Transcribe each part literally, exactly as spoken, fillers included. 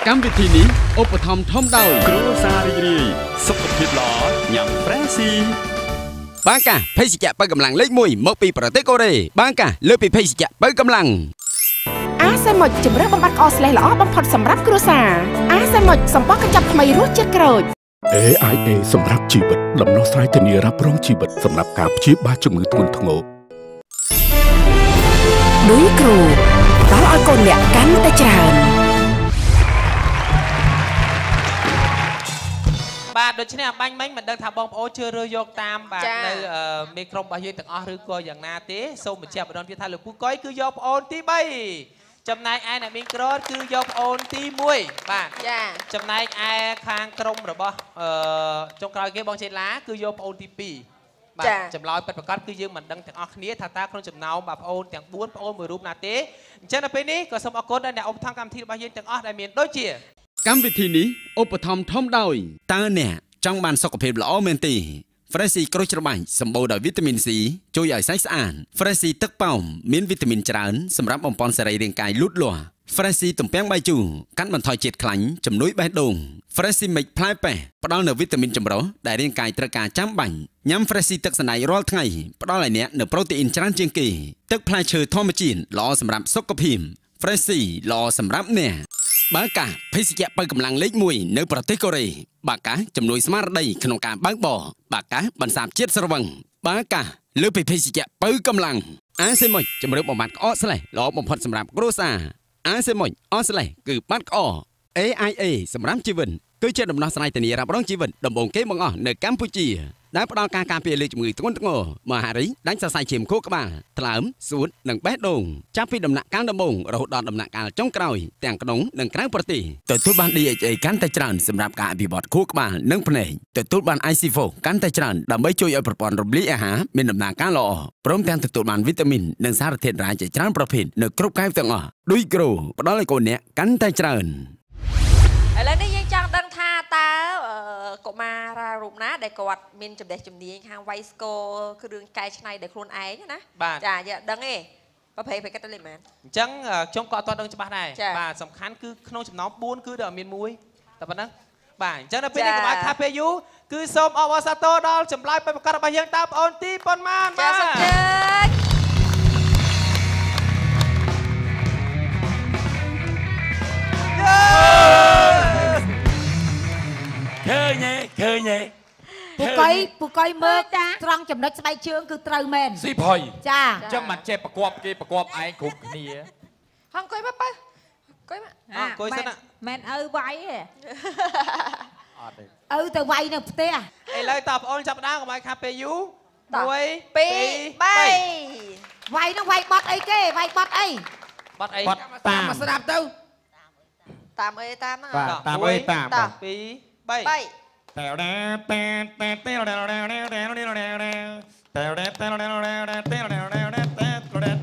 កម្មវិធីនេះឧបត្ថម្ភធំដោយគ្រួសាររីករាយសុខភាពល្អញ៉ាំហ្វ្រេនស៊ីបាកាភេសជ្ជៈបើកម្លាំងលេខមួយមកពីប្រទេសកូរ៉េបាកាលើពីភេសជ្ជៈបើកម្លាំងអាសេមុចជំរឿនបំបត្តិក្អកស្លេសល្អបំផុតសម្រាប់គ្រួសារអាសេមុចសំបកកញ្ចប់ថ្មីរសជាតិក្រូចเอ ไอ เอ សម្រាប់ជីវិតដំណោះស្រាយធានារ៉ាប់រងជីវិតសម្រាប់ការព្យាបាលជំងឺធ្ងន់ធ្ងរដូចគ្រូតើឲ្យកូនអ្នកកាន់តែច្រើនបាទដូច្នេះអាបាញ់មិញមិនដឹងថាបងប្អូនជឿរើសយកតាមបាទនៅមេក្រុមរបស់យើងទាំងអស់ឬក៏យ៉ាងណាទេសូមបញ្ជាក់ម្ដងទៀតថាលោកពូកុយគឺយកប្អូនទីបីចំណែកឯអ្នកមីងក្រូតគឺយកប្អូនទីមួយបាទចាចំណែកឯខាងក្រុមរបស់អឺចុងក្រោយគេបងចេឡាគឺយកប្អូនទីពីរបាទចម្លើយពិតប្រាកដគឺយើងមិនដឹងទាំងអស់គ្នាថាតើក្នុងចំណោមបាទប្អូនទាំងបួនប្អូនមួយរូបណាទេអញ្ចឹងដល់ពេលនេះក៏សូមអរគុណដល់អ្នកឧបត្ថម្ភកម្មវិធីរបស់យើងទាំងអស់ដែលមានដូចជាកម្មវិធីនេះឧបត្ថម្ភធំដោយតើអ្នកចង់បានសុខភាពល្អមែនទេ Freshie ក្រូចច្របាច់សម្បូរដោយវីតាមីន C ជួយឲ្យសាច់ស្អាត Freshie ទឹកប៉ោមមានវីតាមីនច្រើនសម្រាប់បំពេញសរីរាង្គកាយលូតលាស់ Freshie ទំពាំងបាយជូរកាត់បន្ថយជាតិខ្លាញ់ជំនួយបេះដូង Freshie មិចផ្លែប៉េះផ្ដល់នូវវីតាមីនចម្រុះដែលរាងកាយត្រូវការចាំបាច់ញ៉ាំ Freshie ទឹកសណ្តែករាល់ថ្ងៃផ្ដល់ឲ្យអ្នកនូវប្រូតេអ៊ីនច្រើនជាងគេទឹកផ្លែឈើធម្មជាតិល្អសម្រាប់សុខភាព Freshie ល្អសម្រាប់អ្នកបាកាភេសជ្ជៈបើកម្លាំងលេខមួយនៅប្រទេសកូរ៉េបាកាជំនួយស្មារតីក្នុងការបើកបរបាកាបន្សាបជាតិស្រវឹងបាកាលើពីភេសជ្ជៈបើកម្លាំងអាសេមុចជំរឿនបំបត្តិក្អកស្លេសល្អបំផុតសម្រាប់គ្រួសារអាសេមុចអស្លេសគឺបាត់ក្អក เอ ไอ เอ សម្រាប់ជីវិតគឺជាដំណោះស្រាយធានារ៉ាប់រងជីវិតដំបូងគេបង្អស់នៅកម្ពុជាដែលផ្ដល់ការការពារលើជំងឺធ្ងន់ធ្ងរមហារីកដាច់សរសៃឈាមខួរក្បាលថ្លើមសួតនិងបេះដូងចាប់ពីដំណាក់កាលដំបូងរហូតដល់ដំណាក់កាលចុងក្រោយទាំងក្នុងនិងក្រៅប្រទេសទទួលបាន D H A កាន់តែច្រើនសម្រាប់ការអភិវឌ្ឍខួរក្បាលនិងភ្នែកទទួលបាន I C four កាន់តែច្រើនដើម្បីជួយឲ្យប្រព័ន្ធរំលាយអាហារមានដំណើរការល្អព្រមទាំងទទួលបានវីតាមីននិងសារធាតុរ៉ែជាច្រើនប្រភេទនៅគ្រប់កែវទាំងអស់ដូចក្រូផ្ដល់ឲ្យកូនអ្នកកាន់តែច្រើនឥឡូវនេះយើងចង់ដឹងថាតើកុមារារូបណាដែលគាត់មានចំណេះជំនាញខាងវាយស្គរគ្រឿងកែច្នៃដោយខ្លួនឯងណាចាយើងដឹងទេប្រភេទប្រកបទៅលេមែនអញ្ចឹងខ្ញុំក៏អត់ទាន់ដឹងច្បាស់ដែរបាទសំខាន់គឺក្នុងចំណោមបួនគឺតែមានមួយតែប៉ុណ្ណឹងបាទអញ្ចឹងដល់ពេលនេះកុំឲ្យខាតពេលយូរគឺសូមអបអរសាទរដល់ចម្លើយប្រកបរបស់យើងតើបងអូនទីប៉ុន្មានបាទសូមជើញឃើញទេឃើញទេពូកុយពូកុយមើលត្រង់ចំណុចស្បែកជើងគឺត្រូវមែនស៊ីផុយចាអញ្ចឹងមិនចេះប្រកបគេប្រកបឯងគ្រប់គ្នាហងកុយមកបើកុយមកអើកុយសិនមែនឪវាយទេអត់ទេឪទៅវាយនៅផ្ទះឥឡូវតើបងអូនចាប់ដើមកុំឲ្យខាតពេលយូរមួយពីរបីវាយនឹងវាយបត់អីគេវាយបត់អីបត់អីតាមមកស្ដាប់ទៅតាមអីតាមហ្នឹងតាមអីតាមពីរបីបីតែរ៉ាតែតែតែរ៉ារ៉ារ៉ារ៉ារ៉ារ៉ារ៉ារ៉ារ៉ាតែរ៉ាតែរ៉ារ៉ារ៉ារ៉ាតែរ៉ារ៉ារ៉ាតែរ៉ារ៉ារ៉ាតែរ៉ាតែរ៉ារ៉ារ៉ា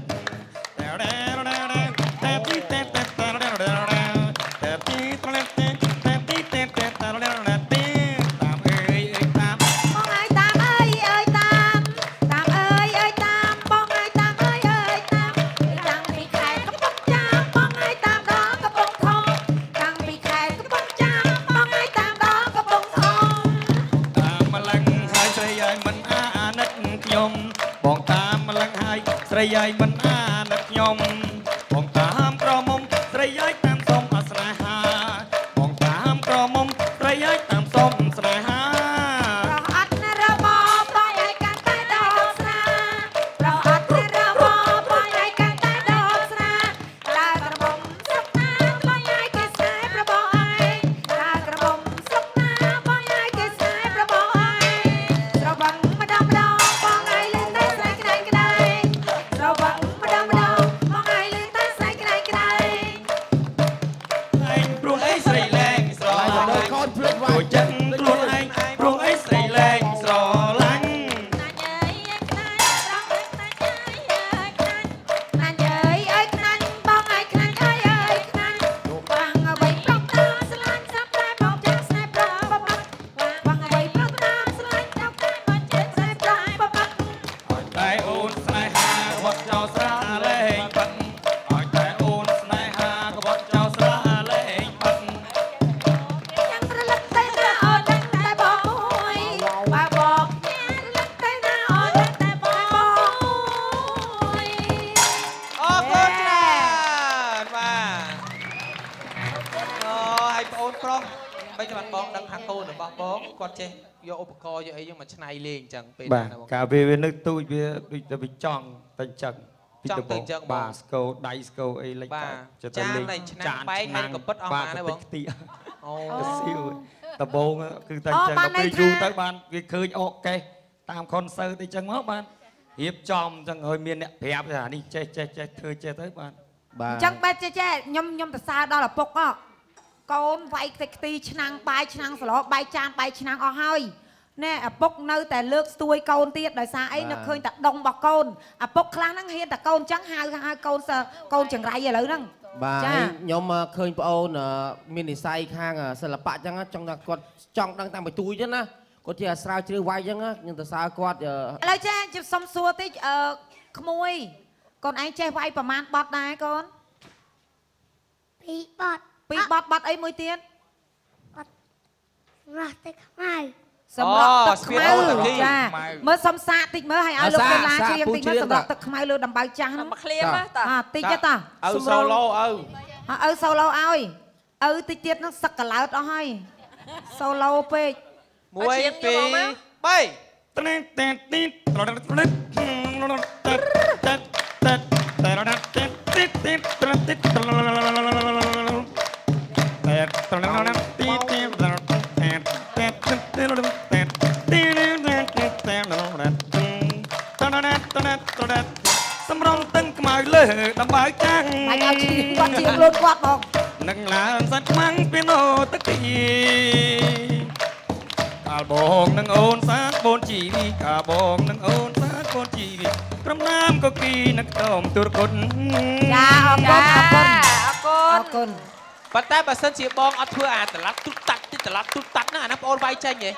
តែទីតែតែតែរ៉ារ៉ារ៉ាតែទីត្រឡេតែតែទីតែតែតែរ៉ារ៉ារ៉ាតែតាមអើយអើយតាមបងអើយតាមអើយអើយតាមតាមអើយអើយតាមបងអើយតាមអើយអើយតាមតាំងពីខែកំពង់ចាមបងអើយតាមដល់កំពង់ធំតាំងពីខែកំពង់ចាមបងអើយតាមដល់កំពង់ធំតាមម្លឹងហើយស្រីឲ្យមិនអាណិតខ្ញុំបងតាមម្លឹងហើយស្រីឲ្យមិនអាណិតខ្ញុំបងតាមក្រមុំស្រីឲ្យតាមសុំអស្នេហាបងតាមក្រមុំស្រីឲ្យតាមសុំស្នេហាប្រអត់ណារបបបងឲ្យកាន់តែដល់ស្នាប្រអត់ណារបបបងឲ្យកាន់តែដល់ស្នាដើរក្រមុំស្រុកណាបងឲ្យគេស្នេហ៍ប្របងឯងដើរក្រមុំស្រុកណាបងឲ្យគេស្នេហ៍ប្របងឯងស្រវឹងម្ដងម្ដងបងឲ្យលេងតែស្រីក្តែងក្តែងស្រវឹងម្ដងម្ដងបងឲ្យគាត់ចេះយកឧបករណ៍យកអីយើងមកឆ្នៃលេងអញ្ចឹងពេលណាបងកាលវានឹកទូចវាដូចតែវាចង់តែអញ្ចឹងចង់ទៅអញ្ចឹងបាទស្គរដៃស្គរអីលេចតែចាននៃឆ្នាំបែកហើយក៏ពិតអស់ណាដែរបងអូស៊ីវដបងគឺតែអញ្ចឹងដល់ពេលយូរទៅបានវាឃើញអកកេះតាមខុនសើទៅអញ្ចឹងមកបានរៀបចំអញ្ចឹងឲ្យមានអ្នកប្រាប់ថានេះចេះចេះចេះធ្វើចេះទៅបានបាទអញ្ចឹងបែបចេះចេះខ្ញុំខ្ញុំទៅសើដល់ឪពុកកូនវាយខ្ទេចខ្ទីឆ្នាំងបាយឆ្នាំងសឡបាយចានបាយឆ្នាំងអស់ហើយណែឪពុកនៅតែលើកស្ទួយកូនទៀតដោយសារអីនឹកឃើញតែដងរបស់កូនឪពុកខ្លះហ្នឹងហ៊ានតែកូនអញ្ចឹងហៅហៅកូនកូនចង្រៃឥឡូវហ្នឹងបាទខ្ញុំឃើញប្អូនមាននិស័យខាងសិល្បៈអញ្ចឹងចង់ថាគាត់ចង់ដឹងតាមបន្ទូចហ្នឹងណាគាត់ជាស្រាវជ្រាវវាយអញ្ចឹងខ្ញុំទៅសើគាត់ឥឡូវចាខ្ញុំសុំសួរតិចអឺក្មួយកូនឯងចេះវាយប្រមាណបត់ដែរកូនពីរបត់ពីរបត់បត់អីមួយទៀតបត់រស់ទឹកខ្មៅសម្រាប់ទឹកខ្មៅចាមើលសំសាកតិចមើលឲ្យឲ្យលោកកូនឡាច្រៀងតិចមើលសម្រាប់ទឹកខ្មៅលើដំបៅចាស់ហ្នឹងមកឃ្លៀមតាតិចតាឪសូឡូឪឪសូឡូឲ្យឪតិចទៀតហ្នឹងសឹកកឡោតអស់ហើយសូឡូពេកមួយពីរបីតេតេទីត្រដត្រដតតតតតត្រដតទីទីត្រដទីត្រដតត្រដទីទីត្រដតតតទីទីត្រដទីទីត្រដតត្រដតត្រដតសម្រងទឹកខ្មៅលើដំបៅចាស់ហើយឲ្យជីគាត់ជាលូតគាត់មកនឹងឡើងសាច់ខ្មាំងពីណូទឹកទីកាលបងនឹងអូនសាកបូនជីវីកាលបងនឹងអូនសាកបូនជីវីក្រុមណាមកគីនឹកតោមទូរគុណចាអរគុណអរគុណអរគុណអរគុណប៉ុន្តែបើសិនជាបងអត់ធ្វើអាត្រឡប់ទុតតាត់ត្រឡប់ទុតតាត់ហ្នឹងអាហ្នឹងបងអូនវាយចេញហ៎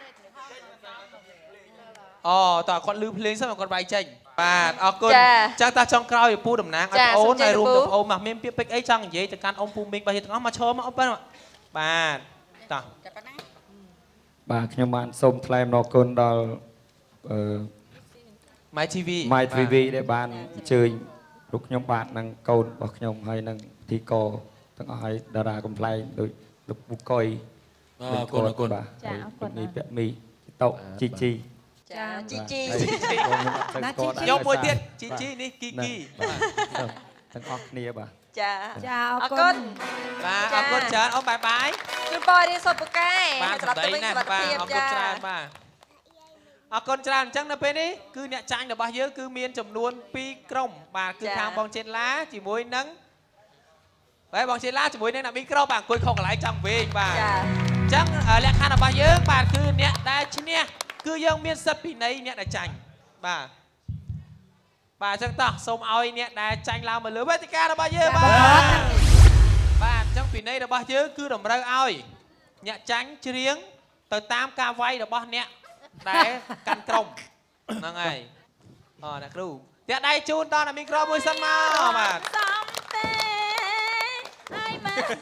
អូតើគាត់លឺភ្លេងសិនគាត់វាយចេញបាទអរគុណចឹងតោះចុងក្រោយពូតំណាងឲ្យបងអូនហើយរួមទាំងបងអូនមកមានពាក្យពេចន៍អីចង់និយាយទៅកាន់អ៊ំពូមីងបាទទាំងអស់មកឈរមកអូនបាទតោះបាទខ្ញុំបានសូមថ្លែងអំណរគុណដល់អឺ My ធី វី My ធី វី ដែលបានអញ្ជើញលោកខ្ញុំបាទនិងកូនរបស់ខ្ញុំហើយនិងធីកទាំងអស់ហើយតារាកំ pl ែងដូចលោកពូកុយអរគុណអរគុណបាទចាអរគុណនេះពាក់មីតោជីជីចាជីជីយកមួយទៀតជីជីនេះគីគីទាំងអស់គ្នាបាទចាចាអរគុណបាទអរគុណច្រើនអូនបាយបាយជូនពររៀនសុខពូកែបាទសម្ដីណាស់បាទអរគុណច្រើនបាទអរគុណច្រើនអញ្ចឹងនៅពេលនេះគឺអ្នកចាញ់របស់យើងគឺមានចំនួនពីរក្រុមបាទគឺខាងបងចេនឡាជាមួយនឹងបាទបងចេនឡាជាមួយនឹងអ្នកមីក្រូបាទអង្គុយខុសកន្លែងចង់វិញបាទចាអញ្ចឹងលក្ខខណ្ឌរបស់យើងបាទគឺអ្នកដែលឈ្នះគឺយើងមានសិទ្ធិពិន័យអ្នកដែលចាញ់បាទបាទអញ្ចឹងតោះសូមឲ្យអ្នកដែលចាញ់ឡើងមកលើវេទិការបស់យើងបាទបាទអញ្ចឹងពិន័យរបស់យើងគឺតម្រូវឲ្យអ្នកចាញ់ច្រៀងទៅតាមការវាយរបស់អ្នកដែលកាន់ក្រុមហ្នឹងហើយអូអ្នកគ្រូតែដៃជូនដល់អ្នកមីក្រូមួយសិនមកបាទសំទេឲ្យមើល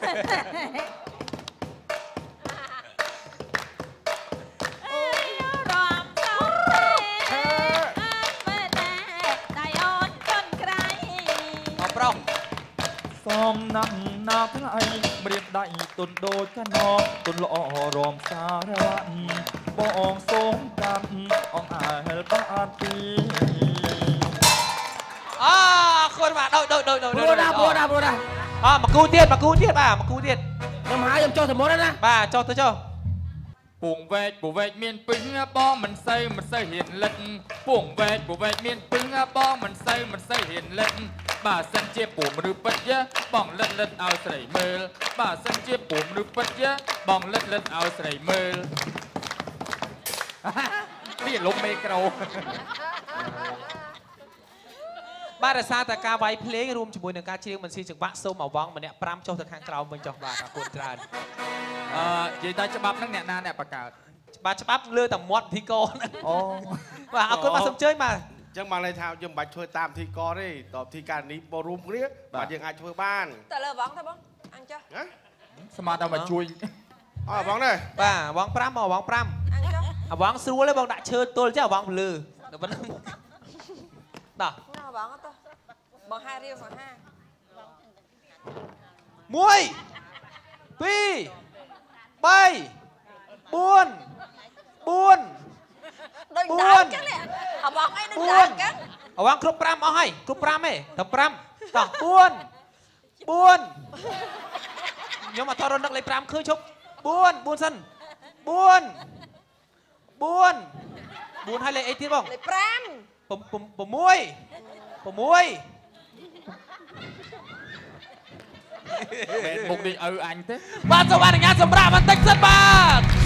សំណាក់ណាថ្ងៃម្រាមដៃទុនដូចកណោទុនល្អរំសារវ័នបងសូមកាន់អង្គអើលបានពីអរគុណបាទដូចដូចដូចដូចព្រោះណាព្រោះណាព្រោះណាអើមកគូទៀតមកគូទៀតបាទមកគូទៀតខ្ញុំហើយខ្ញុំចុះទៅមុនណាបាទចុះទៅចុះពងវែកពងវែកមានពឹងបងមិនសូវមិនសូវហ៊ានលិតពងវែកពងវែកមានពឹងបងមិនសូវមិនសូវហ៊ានលិតបើសិនជាពូមឬពិតយៈបងលិតលិតឲ្យស្រីមើលបើសិនជាពូមឬពិតយៈបងលិតលិតឲ្យស្រីមើលនេះលោកមេក្រូបាទរសារតែការវាយភ្លេងរួមជាមួយនឹងការច្រៀងមិនស៊ីចង្វាក់សូមអវងម្នាក់ប្រាំចុះទៅខាងក្រោមវិញចុះបាទអរគុណច្រើនអឺនិយាយតែច្បាប់ហ្នឹងអ្នកណាអ្នកបង្កើតបាទច្បាប់លើតែមាត់ធីកអូបាទអរគុណបាទសូមអញ្ជើញបាទអញ្ចឹងមកន័យថាយើងមិនបាច់ធ្វើតាមធីកទេតបធីការនេះបរួមគ្នាបាទយើងអាចធ្វើបានតើលើវងទៅបងអញ្ចឹងណាស្មាតដល់មកជួយអរវងទេបាទអវងប្រាំអវងប្រាំអញ្ចឹងអវងស្រួលទេបងដាក់ឈើទល់ចេះអវងលឺដល់ប៉ុណ្ណឹងតោះណាអវងទៅបងហារៀវសង្ហាមួយពីរបី bốn bốn bốn ở bóng ấy đừng đá cắn ở bóng cướp pram ở hay cướp pram ấy tập pram tập bốn bốn nhưng mà thao đất lấy pram khơi chúc bốn bốn sân bốn bốn bốn hay lấy ấy tiếp không lấy pram bùm bùm bùm muôi bùm muôi một đi ừ anh thế bạn cho bạn nhà sầm ra bạn tách rất bạn